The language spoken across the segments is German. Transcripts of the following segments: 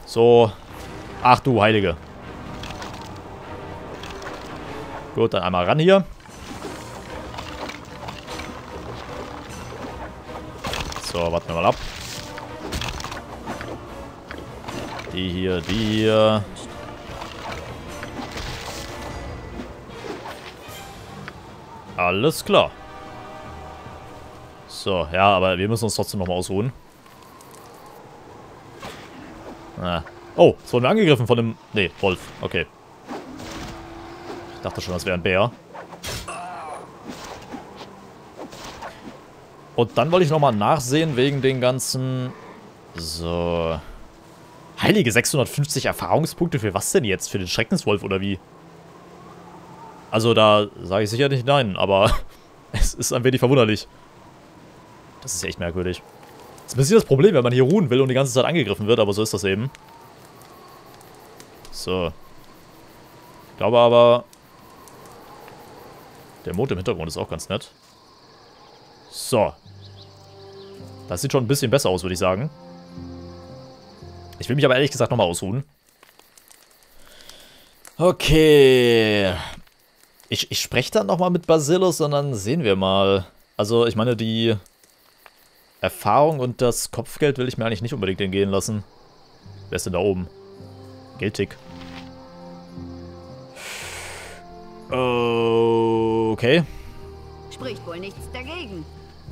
So. Ach du Heilige. Gut, dann einmal ran hier. So, warten wir mal ab. Die hier, die hier. Alles klar. So, ja, aber wir müssen uns trotzdem nochmal ausruhen. Ah. Oh, es wurden wir angegriffen von dem... Nee, Wolf. Okay. Ich dachte schon, das wäre ein Bär. Und dann wollte ich nochmal nachsehen wegen den ganzen... So... Heilige 650 Erfahrungspunkte für was denn jetzt? Für den Schreckenswolf oder wie? Also da sage ich sicher nicht nein, aber es ist ein wenig verwunderlich. Das ist echt merkwürdig. Das ist ein bisschen das Problem, wenn man hier ruhen will und die ganze Zeit angegriffen wird, aber so ist das eben. So. Ich glaube aber... Der Mond im Hintergrund ist auch ganz nett. So. Das sieht schon ein bisschen besser aus, würde ich sagen. Ich will mich aber ehrlich gesagt nochmal ausruhen. Okay. Ich spreche dann nochmal mit Basilius und dann sehen wir mal. Also, ich meine, die Erfahrung und das Kopfgeld will ich mir eigentlich nicht unbedingt entgehen lassen. Wer ist denn da oben? Geldtick. Okay. Spricht wohl nichts dagegen.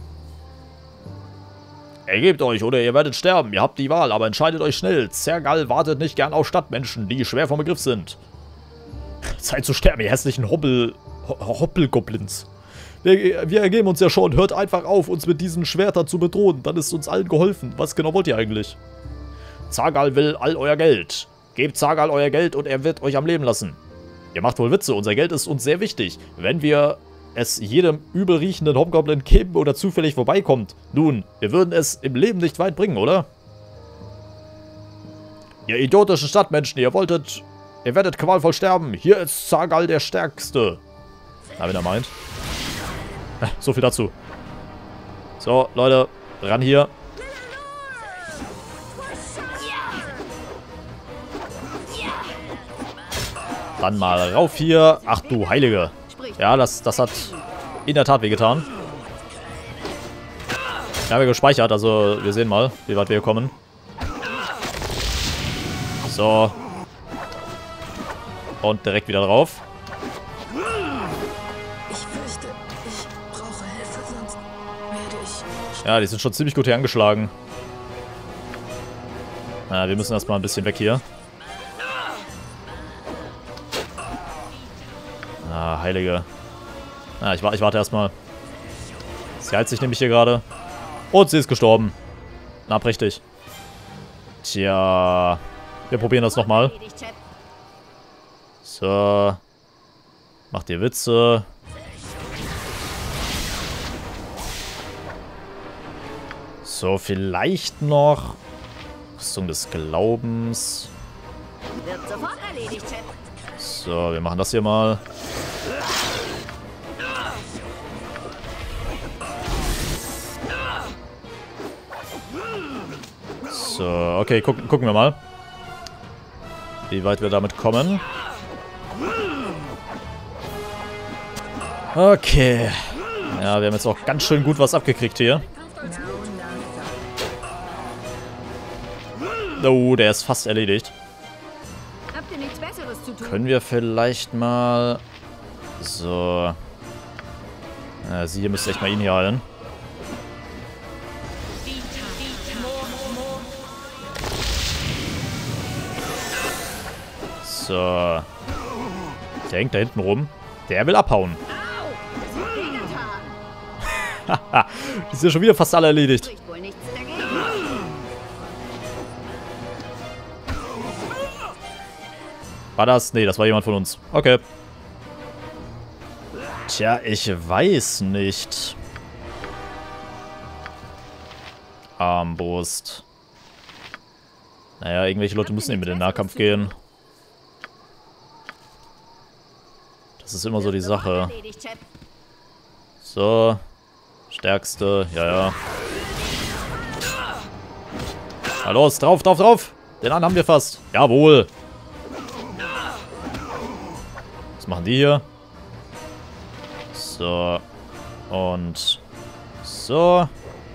Ergebt euch oder ihr werdet sterben. Ihr habt die Wahl, aber entscheidet euch schnell. Zergal wartet nicht gern auf Stadtmenschen, die schwer vom Begriff sind. Zeit zu sterben, ihr hässlichen Hoppelgoblins. Wir ergeben uns ja schon. Hört einfach auf, uns mit diesen Schwertern zu bedrohen. Dann ist uns allen geholfen. Was genau wollt ihr eigentlich? Zergal will all euer Geld. Gebt Zergal euer Geld und er wird euch am Leben lassen. Ihr macht wohl Witze. Unser Geld ist uns sehr wichtig. Wenn wir es jedem übel riechenden Hobgoblin geben oder zufällig vorbeikommt. Nun, wir würden es im Leben nicht weit bringen, oder? Ihr idiotischen Stadtmenschen, ihr werdet qualvoll sterben. Hier ist Zergal der Stärkste. Na, wenn er meint. So viel dazu. So, Leute, ran hier. Dann mal rauf hier. Ach du Heilige. Ja, das hat in der Tat wehgetan. Ich habe gespeichert, also wir sehen mal, wie weit wir hier kommen. So. Und direkt wieder drauf. Ich fürchte, ich brauche Hilfe, sonst werde ich... Ja, die sind schon ziemlich gut hier angeschlagen. Ja, wir müssen erstmal ein bisschen weg hier. Ah, Heilige. Ah, ich warte erstmal. Sie heilt sich nämlich hier gerade. Und sie ist gestorben. Na, prächtig. Tja. Wir probieren das nochmal. So. Macht ihr Witze. So, vielleicht noch. Rüstung des Glaubens. Wird sofort erledigt, Chef. So, wir machen das hier mal. So, okay, gucken wir mal, wie weit wir damit kommen. Okay. Ja, wir haben jetzt auch ganz schön gut was abgekriegt hier. Oh, der ist fast erledigt. Habt ihr nichts Besseres zu tun? Können wir vielleicht mal... So. Ja, sie hier müsste echt mal ihn hier heilen. So. Der hängt da hinten rum. Der will abhauen. Haha. Die sind ja schon wieder fast alle erledigt. Spricht wohl nichts dagegen. War das? Nee, das war jemand von uns. Okay. Tja, ich weiß nicht. Armbrust. Naja, irgendwelche Leute müssen eben in den Nahkampf gehen. Das ist immer so die Sache. So. Stärkste. Ja, ja. Na los, drauf, drauf, drauf. Den einen haben wir fast. Jawohl. Was machen die hier? So. Und so.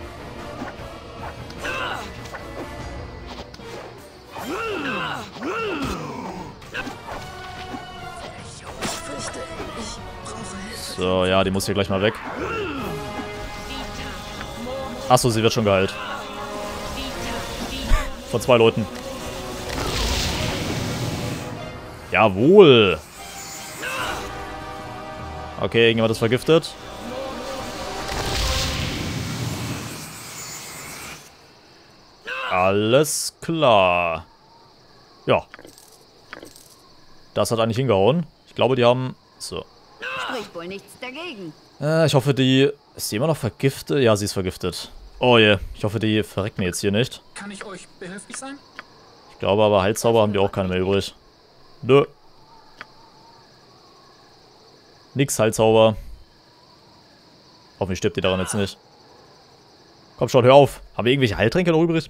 So, ja, die muss hier gleich mal weg. Achso, sie wird schon geheilt. Von 2 Leuten. Jawohl. Okay, irgendjemand ist vergiftet. Alles klar. Ja. Das hat eigentlich hingehauen. Ich glaube, die haben... So. Spricht wohl nichts dagegen. Ich hoffe, die... Ist die immer noch vergiftet? Ja, sie ist vergiftet. Oh je. Ich hoffe, die verrecken jetzt hier nicht. Kann ich euch behilflich sein? Ich glaube aber, Heilzauber haben die auch keine mehr übrig. Nö. Nix Heilzauber. Hoffentlich stirbt die daran jetzt nicht. Komm schon, hör auf. Haben wir irgendwelche Heiltränke noch übrig?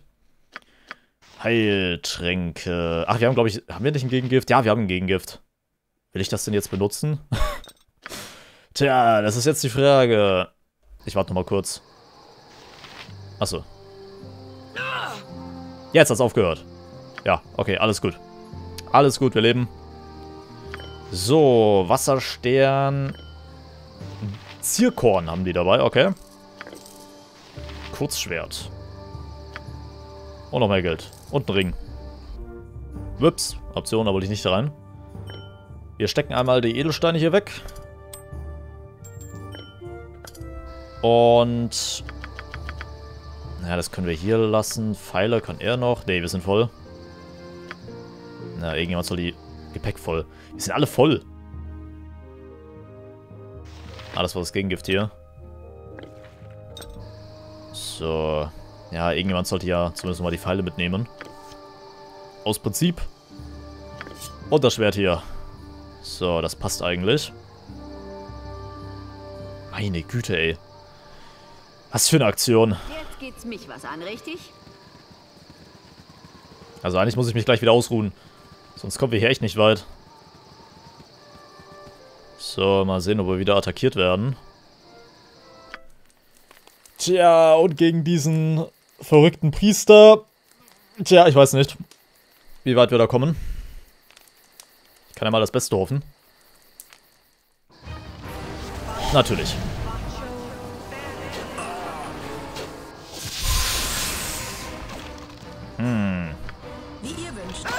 Heiltränke. Ach, wir haben, glaube ich... Haben wir nicht ein Gegengift? Ja, wir haben ein Gegengift. Will ich das denn jetzt benutzen? Tja, das ist jetzt die Frage. Ich warte noch mal kurz. Achso. Jetzt hat's aufgehört. Ja, okay, alles gut. Alles gut, wir leben. So, Wasserstern. Zirkorn haben die dabei, okay. Kurzschwert. Und noch mehr Geld. Und ein Ring. Ups, Option, da wollte ich nicht rein. Wir stecken einmal die Edelsteine hier weg. Und... Ja, das können wir hier lassen. Pfeile kann er noch. Ne, wir sind voll. Na, irgendjemand soll die... Gepäck voll. Wir sind alle voll. Alles was das Gegengift hier. So. Ja, irgendjemand sollte ja zumindest mal die Pfeile mitnehmen. Aus Prinzip. Und das Schwert hier. So, das passt eigentlich. Meine Güte, ey. Was für eine Aktion. Jetzt geht's mich was an, richtig? Also eigentlich muss ich mich gleich wieder ausruhen. Sonst kommen wir hier echt nicht weit. So, mal sehen, ob wir wieder attackiert werden. Tja, und gegen diesen verrückten Priester. Tja, ich weiß nicht, wie weit wir da kommen. Ich kann ja mal das Beste hoffen. Natürlich. Wie ihr wünscht.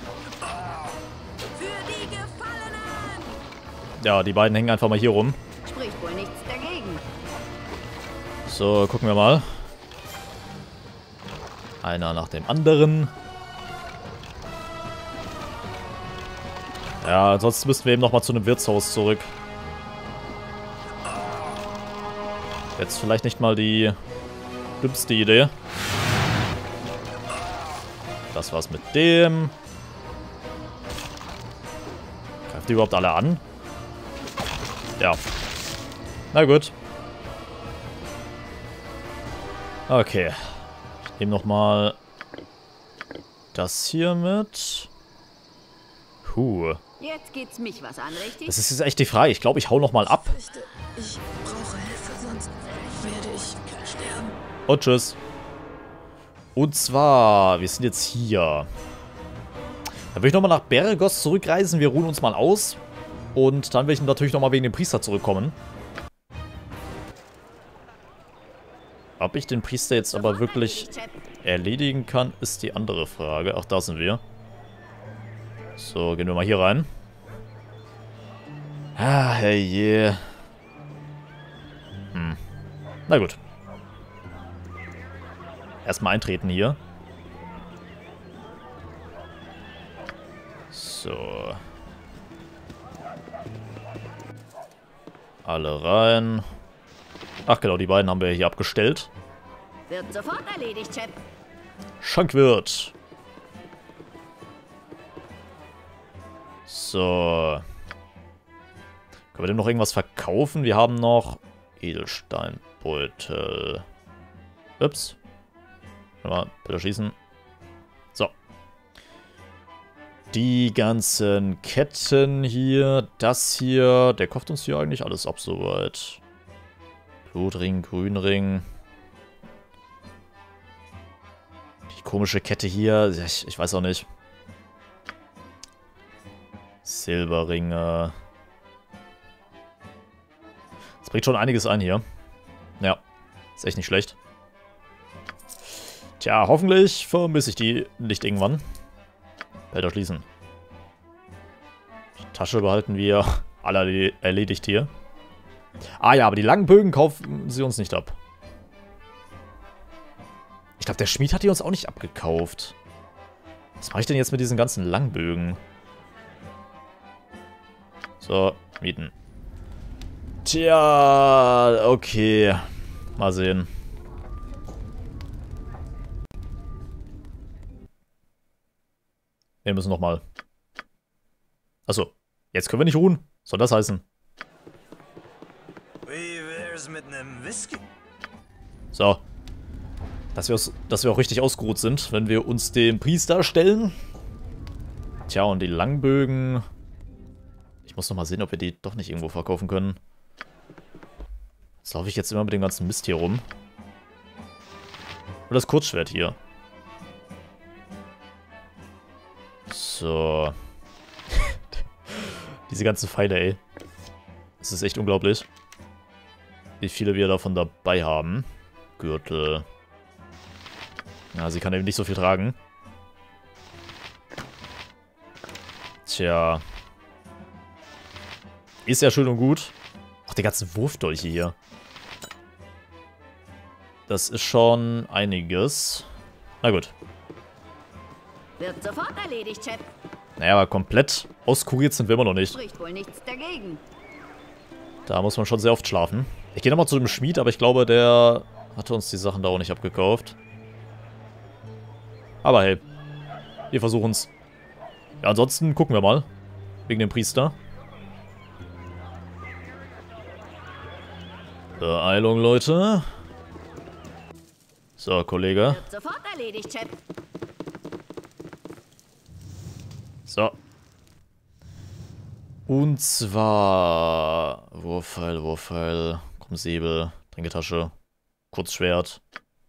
Für die Gefallenen! Ja, die beiden hängen einfach mal hier rum. Spricht wohl nichts dagegen. So, gucken wir mal. Einer nach dem anderen. Ja, ansonsten müssten wir eben nochmal zu einem Wirtshaus zurück. Jetzt vielleicht nicht mal die dümmste Idee. Das war's mit dem. Greift die überhaupt alle an? Ja. Na gut. Okay. Ich nehme nochmal das hier mit. Jetzt geht's mich was an, richtig? Das ist jetzt echt die Frage. Ich glaube, ich hau nochmal ab. Ich brauche Hilfe, sonst werde ich sterben. Und tschüss. Und zwar, wir sind jetzt hier. Dann würde ich nochmal nach Beregos zurückreisen. Wir ruhen uns mal aus. Und dann will ich natürlich nochmal wegen dem Priester zurückkommen. Ob ich den Priester jetzt aber wirklich erledigen kann, ist die andere Frage. Ach, da sind wir. So, gehen wir mal hier rein. Ah, herrje. Na gut. Erstmal eintreten hier. So. Alle rein. Ach genau, die beiden haben wir hier abgestellt. Wird sofort erledigt, Chap. Schankwirt. So. Können wir dem noch irgendwas verkaufen? Wir haben noch Edelsteinbeutel. Ups. Mal, bitte schießen. So. Die ganzen Ketten hier, das hier, der kauft uns hier eigentlich alles ab soweit. Blutring, Grünring. Die komische Kette hier, ich weiß auch nicht. Silberringe. Das bringt schon einiges ein hier. Ja, ist echt nicht schlecht. Tja, hoffentlich vermisse ich die nicht irgendwann. Felder schließen. Die Tasche behalten wir. Alle erledigt hier. Ah ja, aber die langen Bögen kaufen sie uns nicht ab. Ich glaube, der Schmied hat die uns auch nicht abgekauft. Was mache ich denn jetzt mit diesen ganzen Langbögen? So, mieten. Tja, okay. Mal sehen. Wir müssen nochmal. Achso, jetzt können wir nicht ruhen. Was soll das heißen? Wie wär's mit einem Whisky? So. Dass wir auch richtig ausgeruht sind, wenn wir uns dem Priester stellen. Tja, und die Langbögen. Ich muss nochmal sehen, ob wir die doch nicht irgendwo verkaufen können. Jetzt laufe ich jetzt immer mit dem ganzen Mist hier rum. Und das Kurzschwert hier. So. Diese ganzen Pfeile, ey. Das ist echt unglaublich. Wie viele wir davon dabei haben. Gürtel. Ja, sie kann eben nicht so viel tragen. Tja. Ist ja schön und gut. Ach, die ganzen Wurfdolche hier. Das ist schon einiges. Na gut. Wird sofort erledigt, Chef. Naja, aber komplett auskuriert sind wir immer noch nicht. Spricht wohl nichts dagegen. Da muss man schon sehr oft schlafen. Ich gehe nochmal zu dem Schmied, aber ich glaube, der hatte uns die Sachen da auch nicht abgekauft. Aber hey, wir versuchen es. Ja, ansonsten gucken wir mal. Wegen dem Priester. Beeilung, Leute. So, Kollege. Wird sofort erledigt, Chef. So. Und zwar Wurfpfeil, komm, Säbel, Tränketasche, Kurzschwert,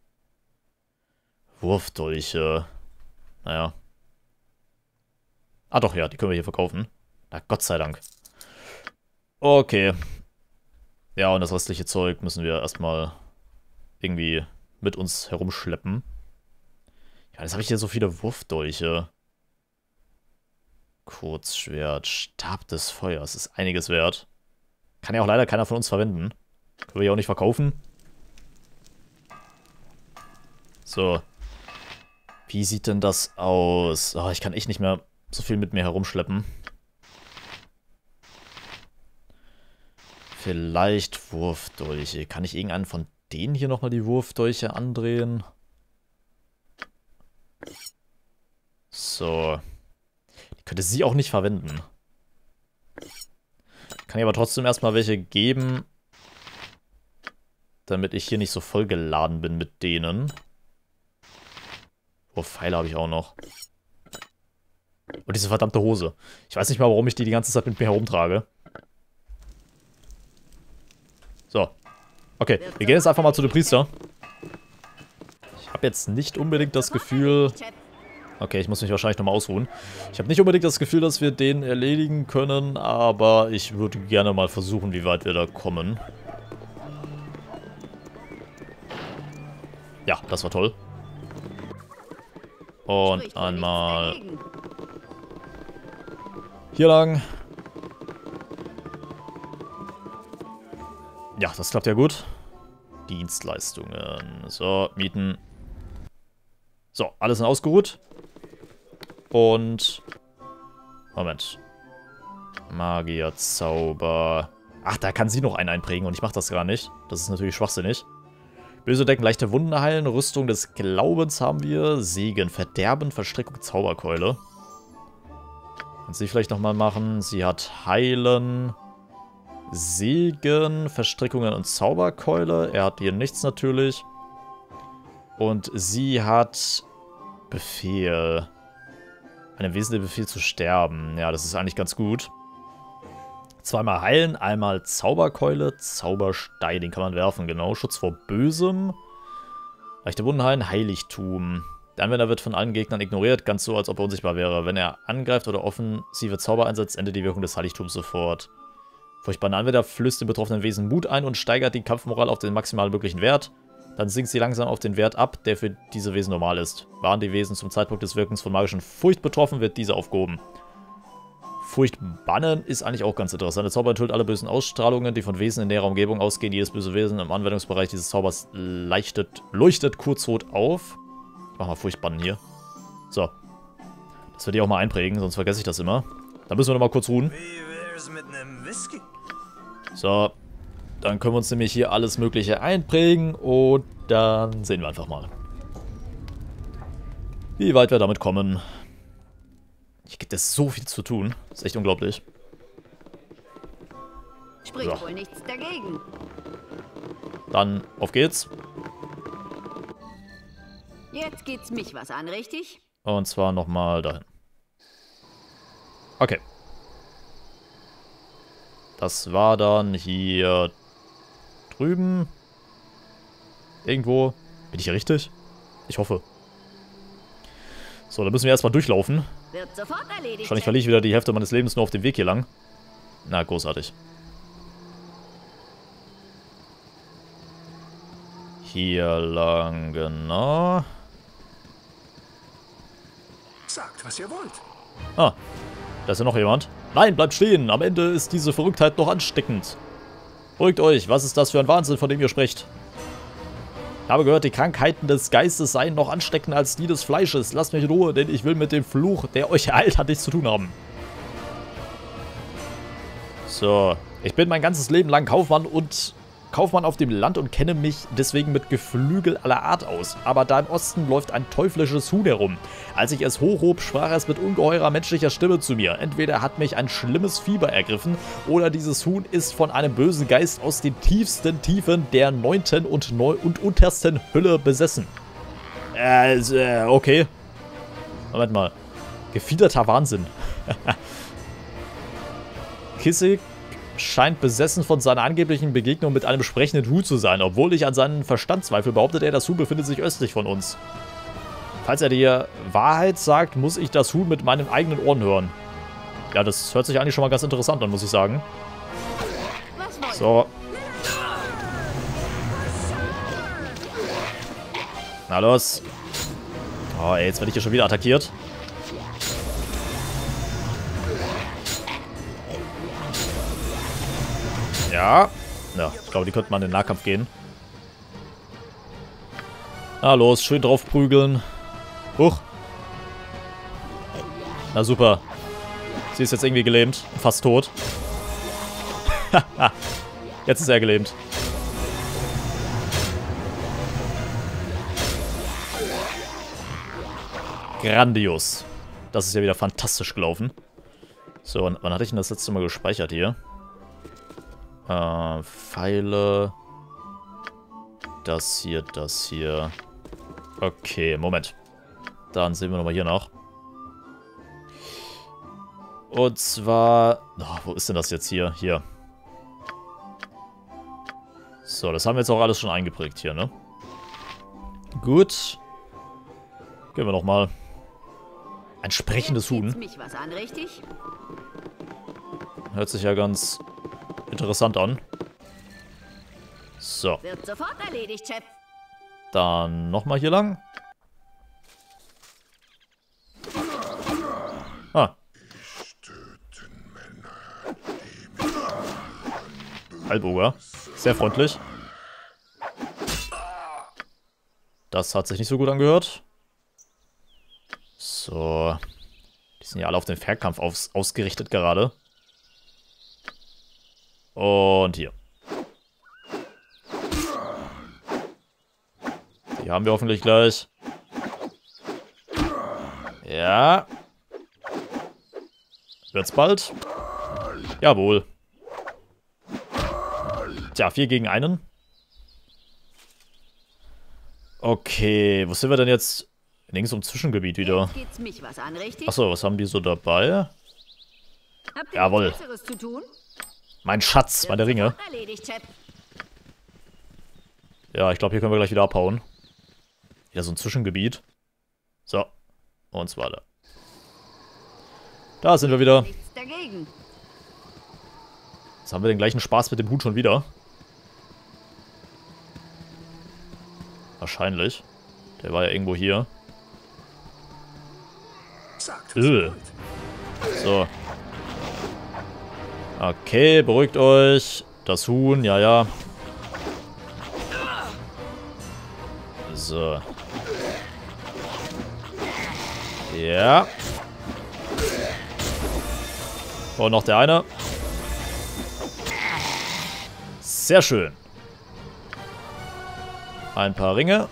Wurfdolche. Naja. Ah doch, ja, die können wir hier verkaufen. Na, Gott sei Dank. Okay. Ja, und das restliche Zeug müssen wir erstmal irgendwie mit uns herumschleppen. Ja, jetzt habe ich hier so viele Wurfdolche. Kurzschwert, Stab des Feuers, ist einiges wert. Kann ja auch leider keiner von uns verwenden. Können wir ja auch nicht verkaufen. So. Wie sieht denn das aus? Oh, ich kann echt nicht mehr so viel mit mir herumschleppen. Vielleicht Wurfdolche. Kann ich irgendeinen von denen hier nochmal die Wurfdolche andrehen? So. Die könnte sie auch nicht verwenden. Kann ich aber trotzdem erstmal welche geben, damit ich hier nicht so vollgeladen bin mit denen. Oh, Pfeile habe ich auch noch. Und diese verdammte Hose. Ich weiß nicht mal, warum ich die ganze Zeit mit mir herumtrage. So. Okay, wir gehen jetzt einfach mal zu dem Priester. Ich habe jetzt nicht unbedingt das Gefühl... Okay, ich muss mich wahrscheinlich nochmal ausruhen. Ich habe nicht unbedingt das Gefühl, dass wir den erledigen können, aber ich würde gerne mal versuchen, wie weit wir da kommen. Ja, das war toll. Und einmal hier lang. Ja, das klappt ja gut. Dienstleistungen. So, mieten. So, alles sind ausgeruht. Und... Moment. Magier, Zauber. Ach, da kann sie noch einen einprägen und ich mache das gar nicht. Das ist natürlich schwachsinnig. Böse Decken, leichte Wunden heilen. Rüstung des Glaubens haben wir. Segen, Verderben, Verstrickung, Zauberkeule. Kann sie vielleicht nochmal machen. Sie hat Heilen, Segen, Verstrickungen und Zauberkeule. Er hat hier nichts natürlich. Und sie hat Befehl. Einem Wesen der Befehl zu sterben. Ja, das ist eigentlich ganz gut. Zweimal heilen, einmal Zauberkeule, Zauberstein, den kann man werfen, genau. Schutz vor Bösem. Leichte Wunden heilen, Heiligtum. Der Anwender wird von allen Gegnern ignoriert, ganz so, als ob er unsichtbar wäre. Wenn er angreift oder offensive Zauber einsetzt, endet die Wirkung des Heiligtums sofort. Furchtbarer Anwender flößt dem betroffenen Wesen Mut ein und steigert die Kampfmoral auf den maximal möglichen Wert. Dann sinkt sie langsam auf den Wert ab, der für diese Wesen normal ist. Waren die Wesen zum Zeitpunkt des Wirkens von magischen Furcht betroffen, wird diese aufgehoben. Furcht bannen ist eigentlich auch ganz interessant. Der Zauber enthüllt alle bösen Ausstrahlungen, die von Wesen in näherer Umgebung ausgehen. Jedes böse Wesen im Anwendungsbereich dieses Zaubers leuchtet kurzrot auf. Ich mach mal Furcht bannen hier. So. Das werde ich auch mal einprägen, sonst vergesse ich das immer. Dann müssen wir noch mal kurz ruhen. Wie wär's mit einem Whisky? So. Dann können wir uns nämlich hier alles Mögliche einprägen und dann sehen wir einfach mal, wie weit wir damit kommen. Hier gibt es so viel zu tun. Das ist echt unglaublich. Spricht So. wohl nichts dagegen. Dann auf geht's. Jetzt geht's mich was an, richtig? Und zwar nochmal dahin. Okay. Das war dann hier drüben. Irgendwo. Bin ich hier richtig? Ich hoffe. So, dann müssen wir erstmal durchlaufen. Wird sofort erledigt. Wahrscheinlich verliere ich wieder die Hälfte meines Lebens nur auf dem Weg hier lang. Na, großartig. Hier lang, genau. Sagt, was ihr wollt. Ah, da ist ja noch jemand. Nein, bleibt stehen. Am Ende ist diese Verrücktheit noch ansteckend. Beruhigt euch. Was ist das für ein Wahnsinn, von dem ihr sprecht? Ich habe gehört, die Krankheiten des Geistes seien noch ansteckender als die des Fleisches. Lasst mich in Ruhe, denn ich will mit dem Fluch, der euch ereilt hat, nichts zu tun haben. So, ich bin mein ganzes Leben lang Kaufmann auf dem Land und kenne mich deswegen mit Geflügel aller Art aus. Aber da im Osten läuft ein teuflisches Huhn herum. Als ich es hochhob, sprach es mit ungeheurer menschlicher Stimme zu mir. Entweder hat mich ein schlimmes Fieber ergriffen, oder dieses Huhn ist von einem bösen Geist aus den tiefsten Tiefen der 9. und untersten Hölle besessen. Okay. Moment mal. Gefiederter Wahnsinn. Kissig scheint besessen von seiner angeblichen Begegnung mit einem sprechenden Huhn zu sein. Obwohl ich an seinen Verstand zweifle, behauptet er, das Huhn befindet sich östlich von uns. Falls er die Wahrheit sagt, muss ich das Huhn mit meinen eigenen Ohren hören. Ja, das hört sich eigentlich schon mal ganz interessant an, muss ich sagen. So. Na los. Oh, ey, jetzt werde ich hier schon wieder attackiert. Ja. Ja, ich glaube, die könnten mal in den Nahkampf gehen. Na los, schön drauf prügeln. Huch. Na super. Sie ist jetzt irgendwie gelähmt. Fast tot. Jetzt ist er gelähmt. Grandios. Das ist ja wieder fantastisch gelaufen. So, und wann hatte ich denn das letzte Mal gespeichert hier? Pfeile. Das hier. Okay, Moment. Dann sehen wir nochmal hier nach. Und zwar... Oh, wo ist denn das jetzt hier? Hier. So, das haben wir jetzt auch alles schon eingeprägt hier, ne? Gut. Gehen wir nochmal. Ein sprechendes Huhn. Mich was an, richtig? Hört sich ja ganz interessant an. So. Wird sofort erledigt, Chef. Dann nochmal hier lang. Ah. Halboger. Sehr freundlich. Das hat sich nicht so gut angehört. So. Die sind ja alle auf den Fernkampf ausgerichtet gerade. Und hier. Die haben wir hoffentlich gleich. Ja. Wird's bald? Jawohl. Tja, 4 gegen 1. Okay, wo sind wir denn jetzt Links im Zwischengebiet wieder. Jetzt geht's mich was an, richtig? Achso, was haben die so dabei? Habt ihr Jawohl. nichts Besseres zu tun? Mein Schatz, meine Ringe. Sofort erledigt, Chap. Ja, ich glaube, hier können wir gleich wieder abhauen. Wieder so ein Zwischengebiet. So. Und weiter. Da sind wir wieder. Nichts dagegen. Jetzt haben wir den gleichen Spaß mit dem Hut schon wieder. Wahrscheinlich. Der war ja irgendwo hier. Sagt, was ihr wollt. So. Okay, beruhigt euch. Das Huhn, ja, ja. So. Ja. Und noch der eine. Sehr schön. Ein paar Ringe.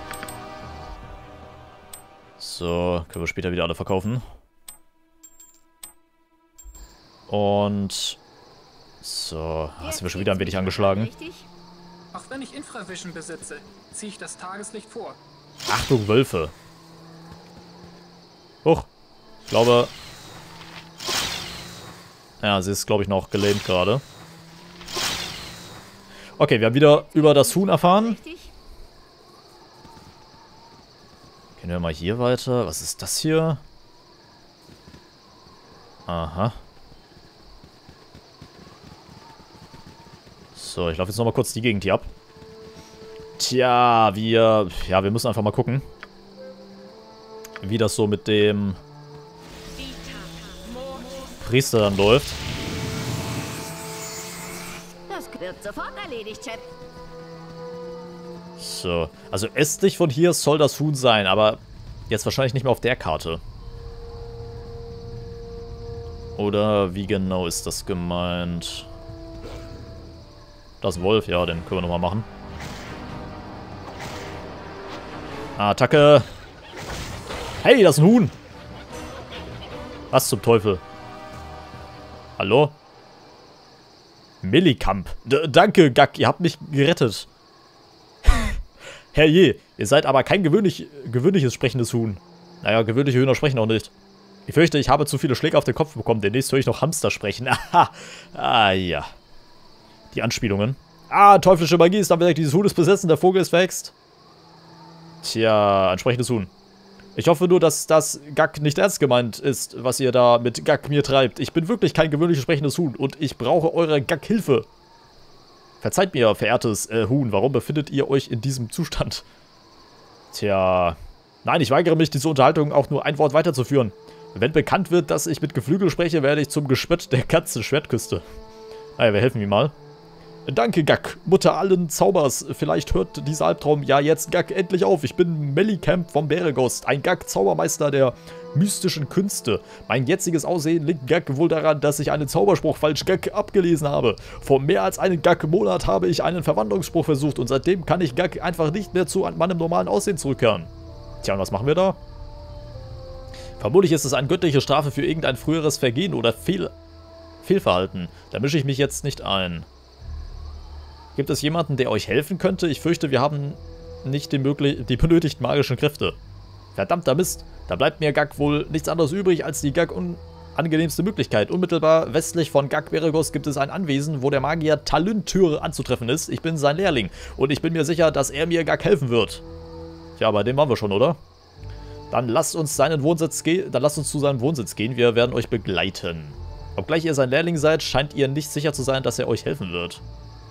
So, können wir später wieder alle verkaufen. Und so, sind wir schon wieder ein wenig angeschlagen. Richtig? Auch wenn ich Infravision besitze, ziehe ich das Tageslicht vor. Achtung, Wölfe. Huch. Ich glaube... Ja, sie ist, glaube ich, noch gelähmt gerade. Okay, wir haben wieder über das Huhn erfahren. Richtig? Gehen wir mal hier weiter. Was ist das hier? Aha. So, ich laufe jetzt nochmal kurz die Gegend hier ab. Tja, wir müssen einfach mal gucken, wie das so mit dem Priester dann läuft. Das wird sofort erledigt, Chap. So, also östlich von hier soll das Huhn sein, aber jetzt wahrscheinlich nicht mehr auf der Karte. Oder wie genau ist das gemeint? Das Wolf, ja, den können wir nochmal machen. Attacke! Hey, das ist ein Huhn! Was zum Teufel? Hallo? Millikamp. Danke, Gak, ihr habt mich gerettet. Herrje, ihr seid aber kein gewöhnliches sprechendes Huhn. Naja, gewöhnliche Hühner sprechen auch nicht. Ich fürchte, ich habe zu viele Schläge auf den Kopf bekommen. Demnächst höre ich noch Hamster sprechen. Aha. Ah, ja. Die Anspielungen. Ah, teuflische Magie ist am Werk. Dieses Huhn ist besessen, der Vogel ist verhext. Tja, ein sprechendes Huhn. Ich hoffe nur, dass das Gak nicht ernst gemeint ist, was ihr da mit Gak mir treibt. Ich bin wirklich kein gewöhnliches sprechendes Huhn und ich brauche eure Gak-Hilfe. Verzeiht mir, verehrtes Huhn, warum befindet ihr euch in diesem Zustand? Tja, nein, ich weigere mich, diese Unterhaltung auch nur ein Wort weiterzuführen. Wenn bekannt wird, dass ich mit Geflügel spreche, werde ich zum Gespött der ganzen Schwertküste. Naja, wir helfen ihm mal. Danke, Gak, Mutter allen Zaubers. Vielleicht hört dieser Albtraum ja jetzt, Gak, endlich auf. Ich bin Millikamp vom Beregost, ein Gak-Zaubermeister der mystischen Künste. Mein jetziges Aussehen liegt Gak wohl daran, dass ich einen Zauberspruch falsch Gak abgelesen habe. Vor mehr als einem Gak-Monat habe ich einen Verwandlungsspruch versucht und seitdem kann ich Gak einfach nicht mehr zu meinem normalen Aussehen zurückkehren. Tja, und was machen wir da? Vermutlich ist es eine göttliche Strafe für irgendein früheres Vergehen oder Fehlverhalten. Da mische ich mich jetzt nicht ein. Gibt es jemanden, der euch helfen könnte? Ich fürchte, wir haben nicht die benötigten magischen Kräfte. Verdammter Mist. Da bleibt mir Gak wohl nichts anderes übrig als die Gak unangenehmste Möglichkeit. Unmittelbar westlich von Gak Beregos gibt es ein Anwesen, wo der Magier Talyntyr anzutreffen ist. Ich bin sein Lehrling und ich bin mir sicher, dass er mir Gak helfen wird. Tja, bei dem waren wir schon, oder? Dann lasst uns zu seinem Wohnsitz gehen. Wir werden euch begleiten. Obgleich ihr sein Lehrling seid, scheint ihr nicht sicher zu sein, dass er euch helfen wird.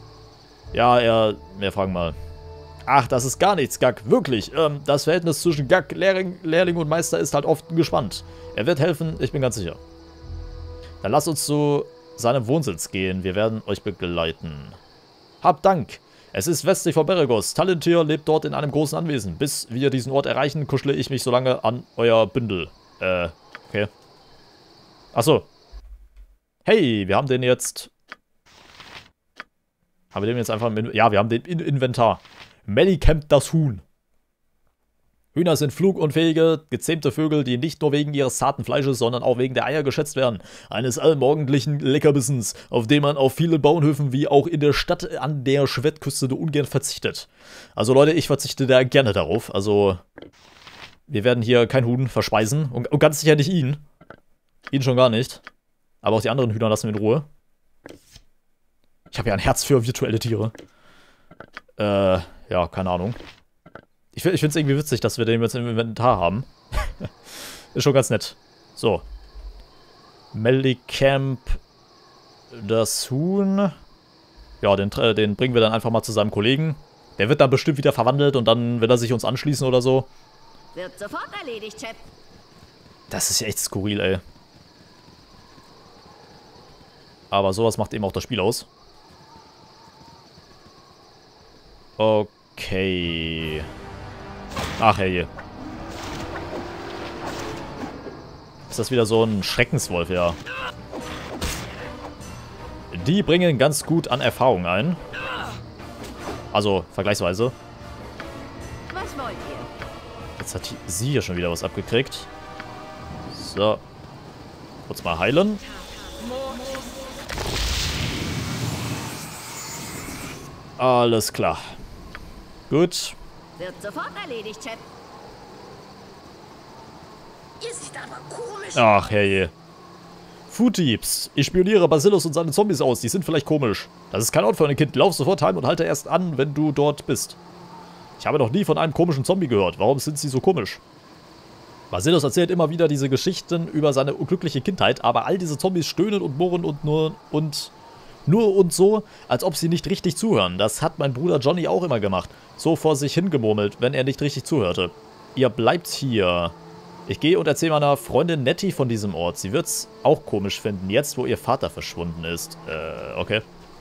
Ja, wir fragen mal. Ach, das ist gar nichts, Gak. Wirklich. Das Verhältnis zwischen Gak, Lehrling und Meister ist halt oft gespannt. Er wird helfen, ich bin ganz sicher. Dann lasst uns zu seinem Wohnsitz gehen. Wir werden euch begleiten. Habt Dank. Es ist westlich von Beregos. Talyntyr lebt dort in einem großen Anwesen. Bis wir diesen Ort erreichen, kuschle ich mich so lange an euer Bündel. Okay. Achso. Hey, wir haben den jetzt... Haben wir den jetzt einfach im... Ja, wir haben den im Inventar. Millikamp das Huhn. Hühner sind flugunfähige, gezähmte Vögel, die nicht nur wegen ihres zarten Fleisches, sondern auch wegen der Eier geschätzt werden. Eines allmorgendlichen Leckerbissens, auf den man auf vielen Bauernhöfen wie auch in der Stadt an der Schwertküste nur ungern verzichtet. Also Leute, ich verzichte da gerne darauf. Also, Wir werden hier kein Huhn verspeisen. Und ganz sicher nicht ihn. Ihn schon gar nicht. Aber auch die anderen Hühner lassen wir in Ruhe. Ich habe ja ein Herz für virtuelle Tiere. Ja, keine Ahnung. Ich finde es irgendwie witzig, dass wir den jetzt im Inventar haben. Ist schon ganz nett. So. Mellicamp. Das Huhn. Ja, den bringen wir dann einfach mal zu seinem Kollegen. Der wird dann bestimmt wieder verwandelt und dann will er sich uns anschließen oder so. Wird sofort erledigt, Chef. Das ist ja echt skurril, ey. Aber sowas macht eben auch das Spiel aus. Okay. Ach, hey. Ist das wieder so ein Schreckenswolf, ja. Die bringen ganz gut an Erfahrung ein. Also, vergleichsweise. Was wollt ihr? Jetzt hat sie hier schon wieder was abgekriegt. So. Kurz mal heilen. Alles klar. Gut. Wird sofort erledigt, Chef. Ihr seht aber komisch. Ach, herrje. Fooddiebs. Ich spioniere Basilos und seine Zombies aus. Die sind vielleicht komisch. Das ist kein Ort für ein Kind. Lauf sofort heim und halte erst an, wenn du dort bist. Ich habe noch nie von einem komischen Zombie gehört. Warum sind sie so komisch? Basilos erzählt immer wieder diese Geschichten über seine unglückliche Kindheit, aber all diese Zombies stöhnen und murren und nur und so, als ob sie nicht richtig zuhören. Das hat mein Bruder Johnny auch immer gemacht. So vor sich hingemurmelt, wenn er nicht richtig zuhörte. Ihr bleibt hier. Ich gehe und erzähle meiner Freundin Nettie von diesem Ort. Sie wird's auch komisch finden, jetzt wo ihr Vater verschwunden ist. Okay.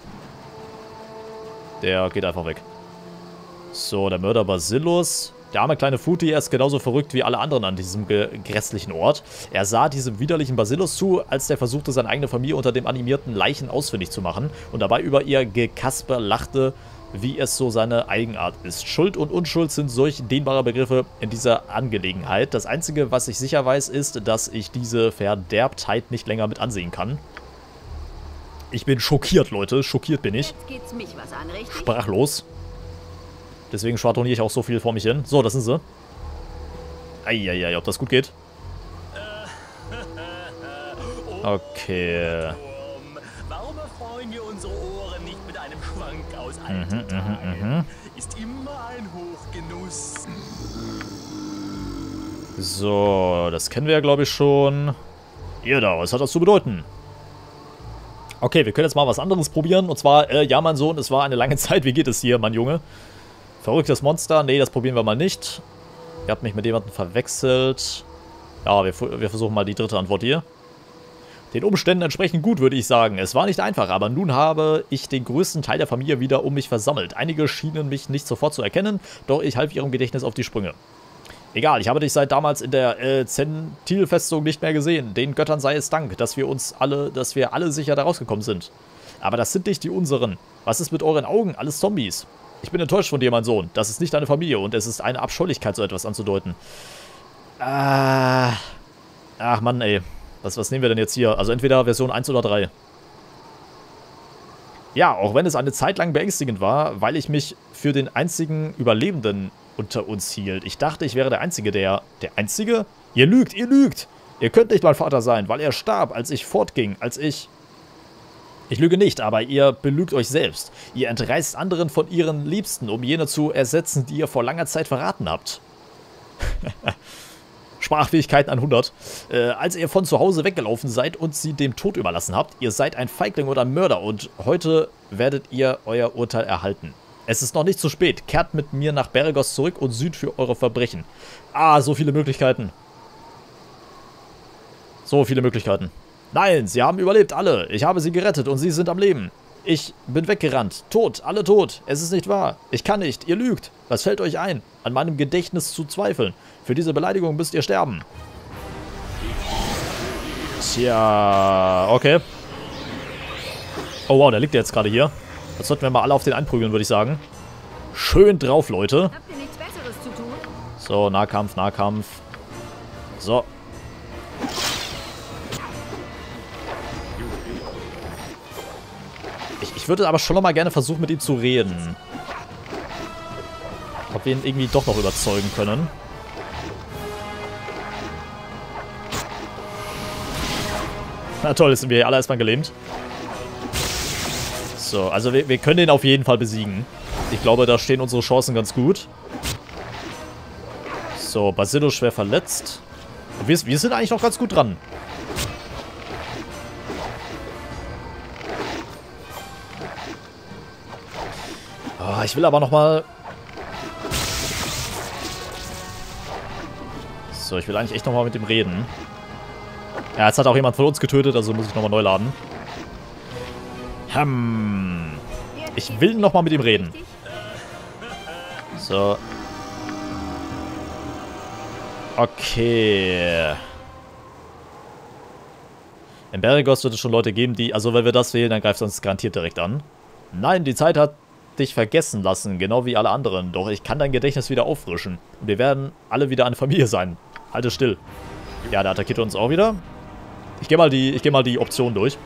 Der geht einfach weg. So, der Mörder Basilos. Der arme kleine Futi, er ist genauso verrückt wie alle anderen an diesem grässlichen Ort. Er sah diesem widerlichen Basilos zu, als der versuchte, seine eigene Familie unter dem animierten Leichen ausfindig zu machen und dabei über ihr Gekasper lachte, wie es so seine Eigenart ist. Schuld und Unschuld sind solch dehnbare Begriffe in dieser Angelegenheit. Das Einzige, was ich sicher weiß, ist, dass ich diese Verderbtheit nicht länger mit ansehen kann. Ich bin schockiert, Leute. Schockiert bin ich. Jetzt geht's mich was an, richtig? Sprachlos. Deswegen schwadroniere ich auch so viel vor mich hin. So, das sind sie. Eieiei, ob das gut geht. Okay. Warum erfreuen wir unsere Ohren nicht mit einem Schwank aus alten Tagen? Ist immer ein Hochgenuss. So, das kennen wir ja, glaube ich, schon. Ihr da, was hat das zu bedeuten? Okay, wir können jetzt mal was anderes probieren. Und zwar, ja, mein Sohn, es war eine lange Zeit. Wie geht es dir, mein Junge? Verrücktes Monster? Nee, das probieren wir mal nicht. Ihr habt mich mit jemandem verwechselt. Ja, wir versuchen mal die dritte Antwort hier. Den Umständen entsprechend gut, würde ich sagen. Es war nicht einfach, aber nun habe ich den größten Teil der Familie wieder um mich versammelt. Einige schienen mich nicht sofort zu erkennen, doch ich half ihrem Gedächtnis auf die Sprünge. Egal, ich habe dich seit damals in der Zentil-Festung nicht mehr gesehen. Den Göttern sei es Dank, dass wir alle sicher da rausgekommen sind. Aber das sind nicht die unseren. Was ist mit euren Augen? Alles Zombies. Ich bin enttäuscht von dir, mein Sohn. Das ist nicht deine Familie und es ist eine Abscheulichkeit, so etwas anzudeuten. Ach, Mann, ey. Was nehmen wir denn jetzt hier? Also entweder Version 1 oder 3. Ja, auch wenn es eine Zeit lang beängstigend war, weil ich mich für den einzigen Überlebenden unter uns hielt. Ich dachte, ich wäre der Einzige, Der Einzige? Ihr lügt, ihr lügt! Ihr könnt nicht mein Vater sein, weil er starb, als ich fortging, Ich lüge nicht, aber ihr belügt euch selbst. Ihr entreißt anderen von ihren Liebsten, um jene zu ersetzen, die ihr vor langer Zeit verraten habt. Sprachfähigkeiten 100. Als ihr von zu Hause weggelaufen seid und sie dem Tod überlassen habt, ihr seid ein Feigling oder ein Mörder und heute werdet ihr euer Urteil erhalten. Es ist noch nicht zu spät. Kehrt mit mir nach Beregos zurück und sühnt für eure Verbrechen. Ah, so viele Möglichkeiten. So viele Möglichkeiten. Nein, sie haben überlebt, alle. Ich habe sie gerettet und sie sind am Leben. Ich bin weggerannt. Tot, alle tot. Es ist nicht wahr. Ich kann nicht. Ihr lügt. Was fällt euch ein, an meinem Gedächtnis zu zweifeln? Für diese Beleidigung müsst ihr sterben. Tja, okay. Oh wow, der liegt jetzt gerade hier. Das sollten wir mal alle auf den einprügeln, würde ich sagen. Schön drauf, Leute. Habt ihr nichts Besseres zu tun? So, Nahkampf, Nahkampf. So. Ich würde aber schon noch mal gerne versuchen, mit ihm zu reden. Ob wir ihn irgendwie doch noch überzeugen können. Na toll, jetzt sind wir hier alle erstmal gelähmt. So, also wir können den auf jeden Fall besiegen. Ich glaube, da stehen unsere Chancen ganz gut. So, Basillo schwer verletzt. Wir sind eigentlich noch ganz gut dran. Oh, ich will aber nochmal... So, ich will eigentlich echt nochmal mit dem reden. Ja, jetzt hat auch jemand von uns getötet, also muss ich nochmal neu laden. Ich will nochmal mit ihm reden. So. Okay. In Beregos wird es schon Leute geben, die... Also, wenn wir das wählen, dann greift es uns garantiert direkt an. Nein, die Zeit hat dich vergessen lassen, genau wie alle anderen. Doch ich kann dein Gedächtnis wieder auffrischen. Und wir werden alle wieder eine Familie sein. Halte still. Ja, der attackiert uns auch wieder. Ich gehe mal die Option durch.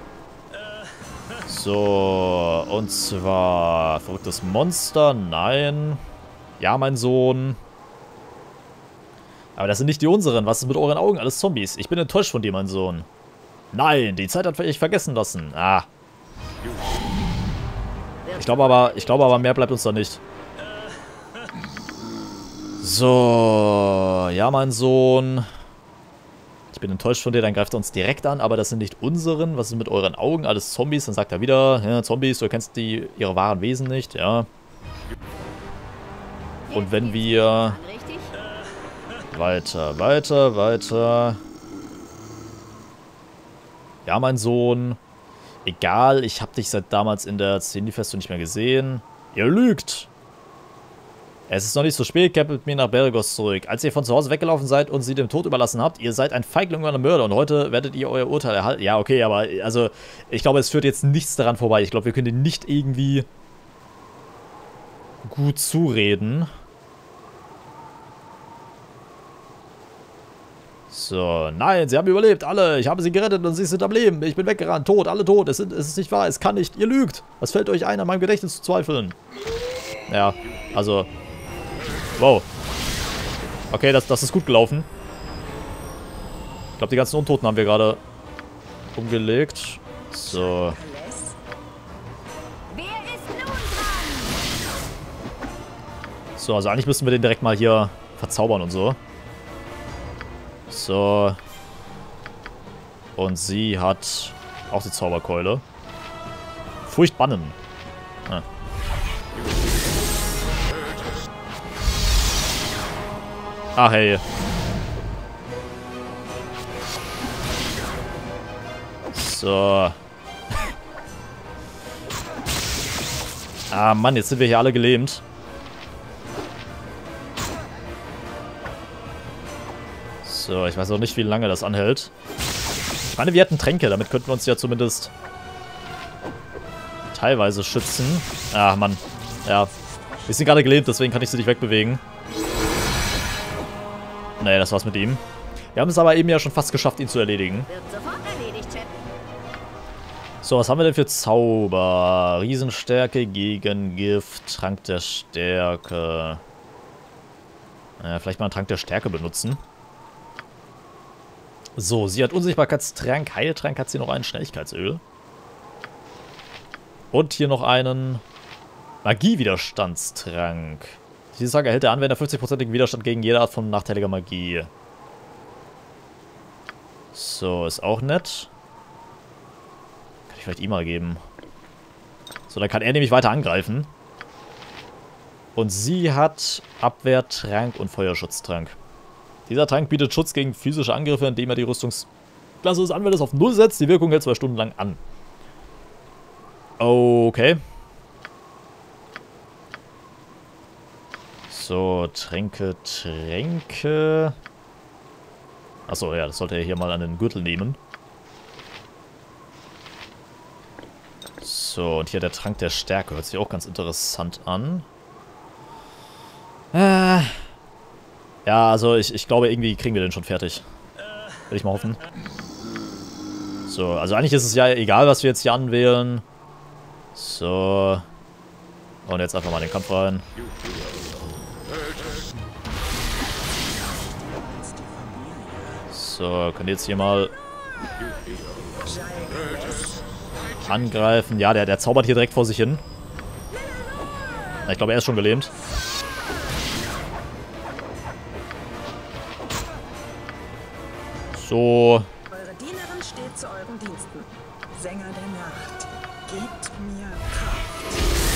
So, und zwar verrücktes Monster, nein. Ja, mein Sohn. Aber das sind nicht die unseren. Was ist mit euren Augen? Alles Zombies. Ich bin enttäuscht von dir, mein Sohn. Nein, die Zeit hat ich vergessen lassen. Ah. Ich glaube aber, mehr bleibt uns da nicht. So, ja, mein Sohn. Ich bin enttäuscht von dir, dann greift er uns direkt an, aber das sind nicht unseren. Was ist mit euren Augen? Alles Zombies. Dann sagt er wieder, ja, Zombies, du erkennst ihre wahren Wesen nicht, ja. Und wenn wir... Weiter. Ja, mein Sohn. Egal, ich habe dich seit damals in der Zenith-Festung nicht mehr gesehen. Ihr lügt! Es ist noch nicht so spät, kehrt mit mir nach Beregos zurück. Als ihr von zu Hause weggelaufen seid und sie dem Tod überlassen habt, ihr seid ein Feigling und ein Mörder und heute werdet ihr euer Urteil erhalten. Ja, okay, aber also, ich glaube, es führt jetzt nichts daran vorbei. Ich glaube, wir können den nicht irgendwie gut zureden. So, nein, sie haben überlebt, alle. Ich habe sie gerettet und sie sind am Leben. Ich bin weggerannt, tot, alle tot. Es ist nicht wahr, es kann nicht. Ihr lügt. Was fällt euch ein, an meinem Gedächtnis zu zweifeln? Ja, also... Wow. Okay, das ist gut gelaufen. Ich glaube, die ganzen Untoten haben wir gerade umgelegt. So. So, also eigentlich müssten wir den direkt mal hier verzaubern und so. So. Und sie hat auch die Zauberkeule. Furcht bannen. Ah. Ach, hey. So. Ah, Mann, jetzt sind wir hier alle gelähmt. So, ich weiß auch nicht, wie lange das anhält. Ich meine, wir hatten Tränke, damit könnten wir uns ja zumindest teilweise schützen. Ah, Mann. Ja. Wir sind gerade gelähmt, deswegen kann ich sie nicht wegbewegen. Nee, das war's mit ihm. Wir haben es aber eben ja schon fast geschafft, ihn zu erledigen. So, was haben wir denn für Zauber? Riesenstärke gegen Gift, Trank der Stärke. Vielleicht mal einen Trank der Stärke benutzen. So, sie hat Unsichtbarkeitstrank, Heiltrank hat sie noch einen, Schnelligkeitsöl. Und hier noch einen Magiewiderstandstrank. Diese Sage erhält der Anwender 50%igen Widerstand gegen jede Art von nachteiliger Magie. So, ist auch nett. Kann ich vielleicht ihm mal geben. So, dann kann er nämlich weiter angreifen. Und sie hat Abwehrtrank und Feuerschutztrank. Dieser Trank bietet Schutz gegen physische Angriffe, indem er die Rüstungsklasse des Anwenders auf 0 setzt. Die Wirkung hält 2 Stunden lang an. Okay. So, Tränke. Achso, ja, das sollte er hier mal an den Gürtel nehmen. So, und hier der Trank der Stärke. Hört sich auch ganz interessant an. Ja, also ich glaube, irgendwie kriegen wir den schon fertig. Will ich mal hoffen. So, also eigentlich ist es ja egal, was wir jetzt hier anwählen. So. Und jetzt einfach mal in den Kampf rein. So, können jetzt hier mal Angreifen. Ja, der zaubert hier direkt vor sich hin. Ich glaube, er ist schon gelähmt. So. Eure Dienerin steht zu euren Diensten. Sänger der Nacht, gebt mir Kraft.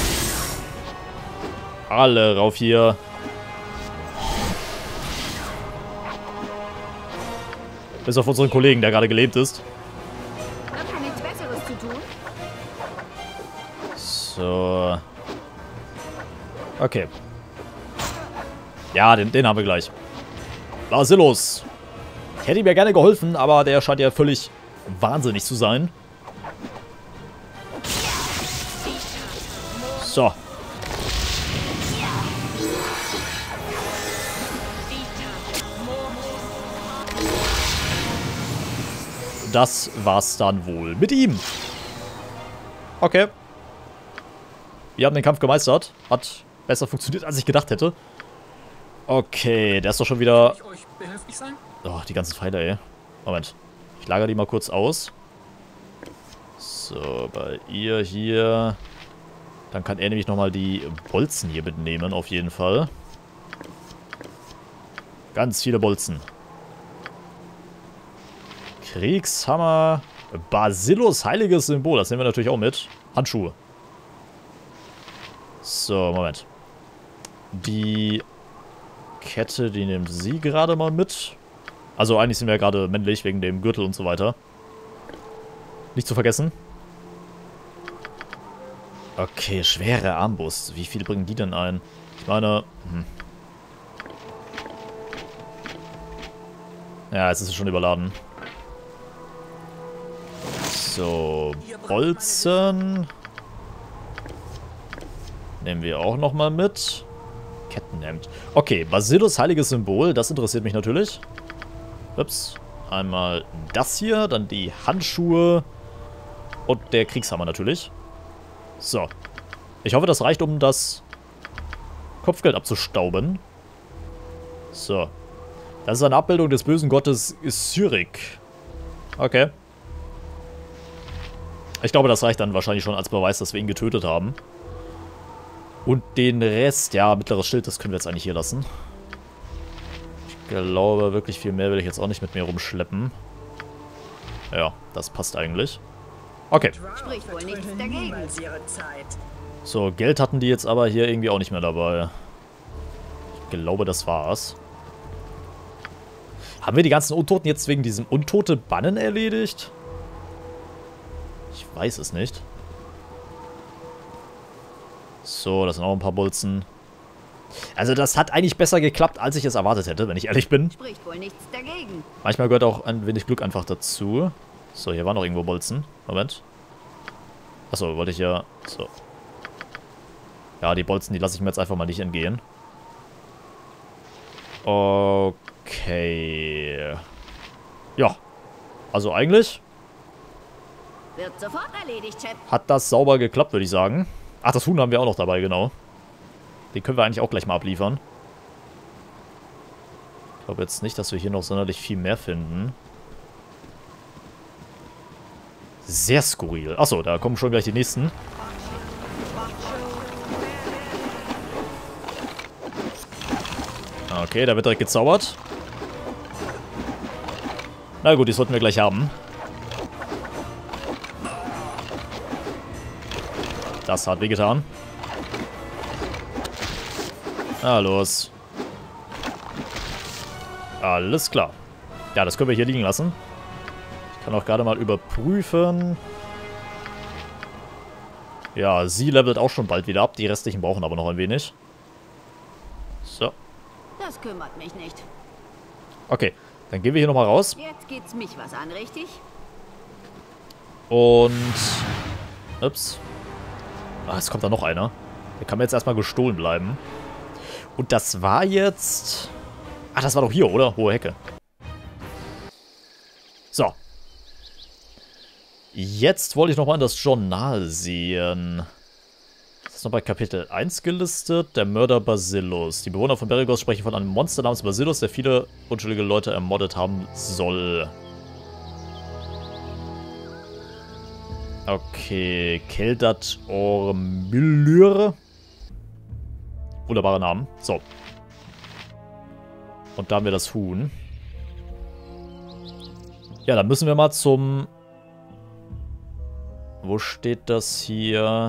Alle rauf hier. Bis auf unseren Kollegen, der gerade gelähmt ist. Habt ihr nichts Besseres zu tun? So. Okay. Ja, den haben wir gleich. Basilos. Hätte ihm ja gerne geholfen, aber der scheint ja völlig wahnsinnig zu sein. So. Das war's dann wohl mit ihm. Okay. Wir haben den Kampf gemeistert. Hat besser funktioniert, als ich gedacht hätte. Okay, der ist doch schon wieder... Kann ich euch behilflich sein? Oh, die ganzen Pfeile, ey. Moment. Ich lagere die mal kurz aus. So, bei ihr hier. Dann kann er nämlich nochmal die Bolzen hier mitnehmen, auf jeden Fall. Ganz viele Bolzen. Kriegshammer. Basilos heiliges Symbol. Das nehmen wir natürlich auch mit. Handschuhe. So, Moment. Die Kette, die nimmt sie gerade mal mit. Also eigentlich sind wir ja gerade männlich, wegen dem Gürtel und so weiter. Nicht zu vergessen. Okay, schwere Armbrust. Wie viel bringen die denn ein? Ich meine... Ja, jetzt ist es schon überladen. So, Bolzen. Nehmen wir auch nochmal mit. Kettenhemd. Okay, Basilos heiliges Symbol. Das interessiert mich natürlich. Ups. Einmal das hier, dann die Handschuhe und der Kriegshammer natürlich. So. Ich hoffe, das reicht, um das Kopfgeld abzustauben. So. Das ist eine Abbildung des bösen Gottes Cyric. Okay. Ich glaube, das reicht dann wahrscheinlich schon als Beweis, dass wir ihn getötet haben. Und den Rest, ja, mittleres Schild, das können wir jetzt eigentlich hier lassen. Ich glaube, wirklich viel mehr will ich jetzt auch nicht mit mir rumschleppen. Ja, das passt eigentlich. Okay. Spricht wohl nichts dagegen. So, Geld hatten die jetzt aber hier irgendwie auch nicht mehr dabei. Ich glaube, das war's. Haben wir die ganzen Untoten jetzt wegen diesem Untote-Bannen erledigt? Ich weiß es nicht. So, das sind auch ein paar Bolzen. Also das hat eigentlich besser geklappt, als ich es erwartet hätte, wenn ich ehrlich bin. Spricht wohl nichts dagegen. Manchmal gehört auch ein wenig Glück einfach dazu. So, hier waren noch irgendwo Bolzen. Moment. Achso, wollte ich ja... So. Ja, die Bolzen, die lasse ich mir jetzt einfach mal nicht entgehen. Okay. Ja. Also eigentlich... Wird sofort erledigt, Chap. Hat das sauber geklappt, würde ich sagen. Ach, das Huhn haben wir auch noch dabei, genau. Den können wir eigentlich auch gleich mal abliefern. Ich glaube jetzt nicht, dass wir hier noch sonderlich viel mehr finden. Sehr skurril. Achso, da kommen schon gleich die nächsten. Okay, da wird direkt gezaubert. Na gut, die sollten wir gleich haben. Das hat wehgetan. Na los. Alles klar. Ja, das können wir hier liegen lassen. Ich kann auch gerade mal überprüfen. Ja, sie levelt auch schon bald wieder ab. Die restlichen brauchen aber noch ein wenig. So. Das kümmert mich nicht. Okay, dann gehen wir hier nochmal raus. Jetzt geht's mich was an, richtig? Und... Ups. Ah, es kommt da noch einer. Der kann mir jetzt erstmal gestohlen bleiben. Und das war jetzt... Ach, das war doch hier, oder? Hohe Hecke. So. Jetzt wollte ich nochmal in das Journal sehen. Das ist noch bei Kapitel 1 gelistet. Der Mörder Basilos. Die Bewohner von Berigos sprechen von einem Monster namens Basilos, der viele unschuldige Leute ermordet haben soll. Okay, Keldat Ormyllyr. Wunderbarer Name. So. Und da haben wir das Huhn. Ja, dann müssen wir mal zum... Wo steht das hier?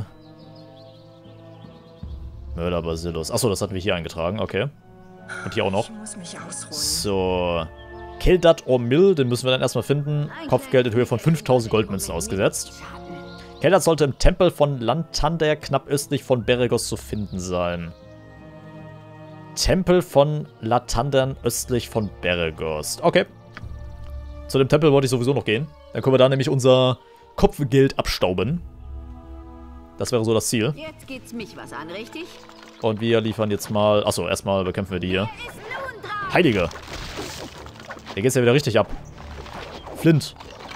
Mörderbasillus. Achso, das hatten wir hier eingetragen. Okay. Und hier auch noch. Ich muss mich ausruhen. So. Keldat Ormyll, den müssen wir dann erstmal finden. Kopfgeld in Höhe von 5000 Goldmünzen ausgesetzt. Keldat sollte im Tempel von Lathander knapp östlich von Beregos zu finden sein. Tempel von Lathander östlich von Beregos. Okay. Zu dem Tempel wollte ich sowieso noch gehen. Dann können wir da nämlich unser Kopfgeld abstauben. Das wäre so das Ziel. Jetzt geht's mich was an, richtig? Und wir liefern jetzt mal... Achso, erstmal bekämpfen wir die hier. Wer ist nun dran? Heilige! Hier geht's ja wieder richtig ab. Flint.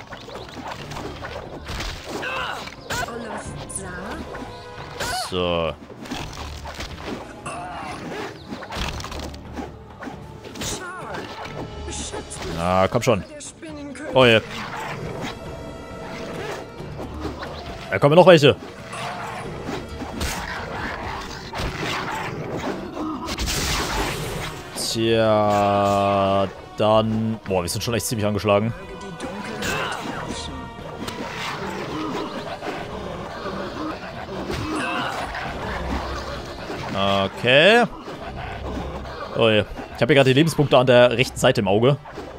Olaf sah. So. Charles, beschützt mich Na, komm schon. vor der Spinnenkönig. Oh je. Da kommen noch welche. Tja, dann... Boah, wir sind schon echt ziemlich angeschlagen. Möge die Dunkelheit herrschen. Okay. Oh je. Ich habe hier gerade die Lebenspunkte an der rechten Seite im Auge.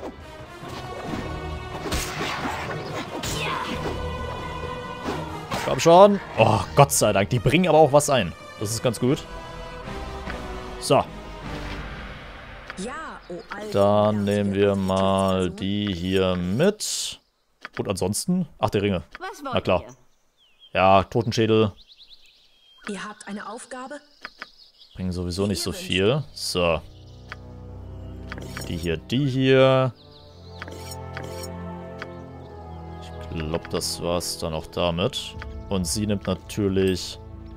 Komm schon. Oh, Gott sei Dank. Die bringen aber auch was ein. Das ist ganz gut. So. Ja, oh Alter, Dann nehmen wir mal die hier mit. Und ansonsten? Ach, die Ringe. Was wollt Na klar. ihr? Ja, Totenschädel Ihr habt eine Aufgabe? bringen sowieso nicht so viel. So. Die hier, die hier. Ich glaube, das war's dann auch damit. Und sie nimmt natürlich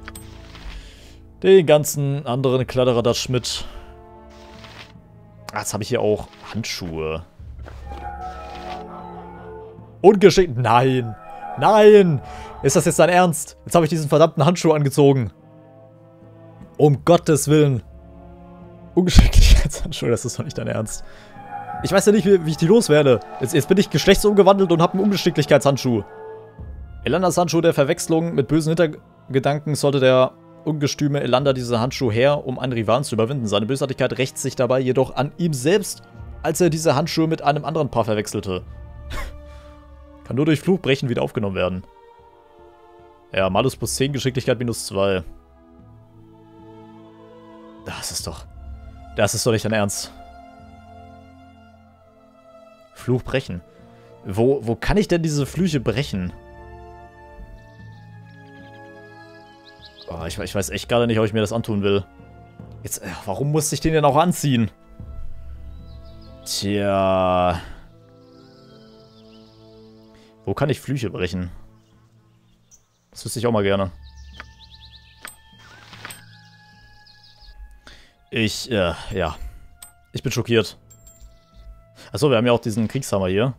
den ganzen anderen Kladderadatsch mit. Ah, jetzt habe ich hier auch Handschuhe. Ungeschickt. Nein. Nein. Ist das jetzt dein Ernst? Jetzt habe ich diesen verdammten Handschuh angezogen. Um Gottes Willen. Ungeschicklichkeitshandschuhe, das ist doch nicht dein Ernst. Ich weiß ja nicht, wie ich die loswerde. Jetzt bin ich geschlechtsumgewandelt und habe einen Ungeschicklichkeitshandschuh. Elanders Handschuh der Verwechslung mit bösen Hintergedanken sollte der ungestüme Elander diese Handschuh her, um einen Rivalen zu überwinden. Seine Bösartigkeit rächt sich dabei jedoch an ihm selbst, als er diese Handschuhe mit einem anderen Paar verwechselte. Kann nur durch Fluchbrechen wieder aufgenommen werden. Ja, Malus plus 10, Geschicklichkeit minus 2. Das ist doch nicht dein Ernst. Fluch brechen. Wo kann ich denn diese Flüche brechen? Oh, ich weiß echt gerade nicht, ob ich mir das antun will. Jetzt, warum musste ich den denn auch anziehen? Tja. Wo kann ich Flüche brechen? Das wüsste ich auch mal gerne. Ja. Ich bin schockiert. Achso, wir haben ja auch diesen Kriegshammer hier.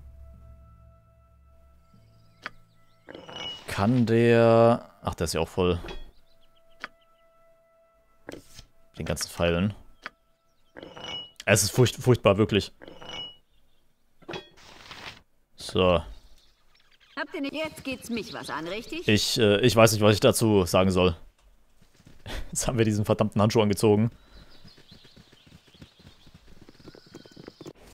Kann der... Ach, der ist ja auch voll. Den ganzen Pfeilen. Es ist furchtbar, wirklich. So. Habt ihr nicht... Jetzt geht's mich was an, richtig? Ich weiß nicht, was ich dazu sagen soll. Jetzt haben wir diesen verdammten Handschuh angezogen.